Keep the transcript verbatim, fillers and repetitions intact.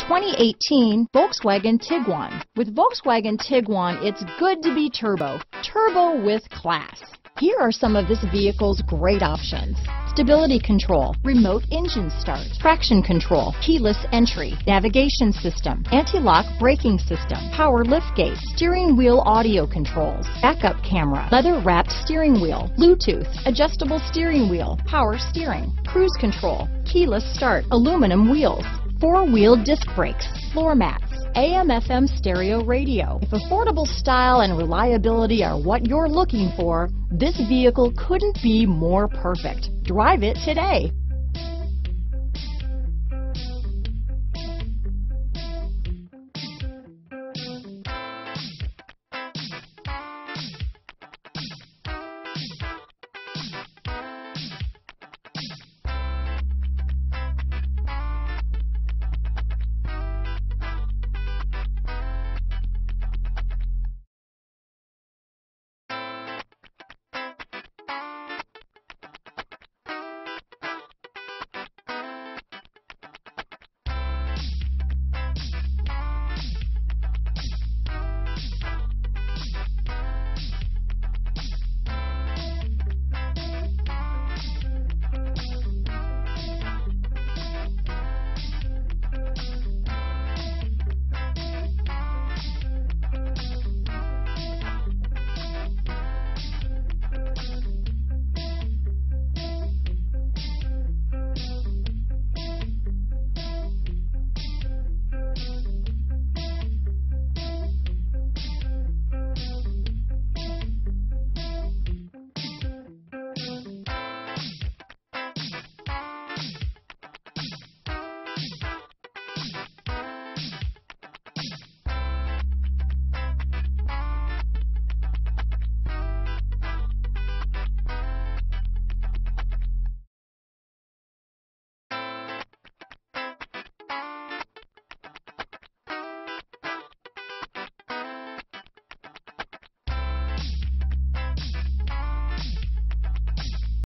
twenty eighteen Volkswagen Tiguan. With Volkswagen Tiguan, it's good to be turbo. Turbo with class. Here are some of this vehicle's great options: stability control, remote engine start, traction control, keyless entry, navigation system, anti-lock braking system, power liftgate, steering wheel audio controls, backup camera, leather-wrapped steering wheel, Bluetooth, adjustable steering wheel, power steering, cruise control, keyless start, aluminum wheels, four-wheel disc brakes, floor mats, A M F M stereo radio. If affordable style and reliability are what you're looking for, this vehicle couldn't be more perfect. Drive it today.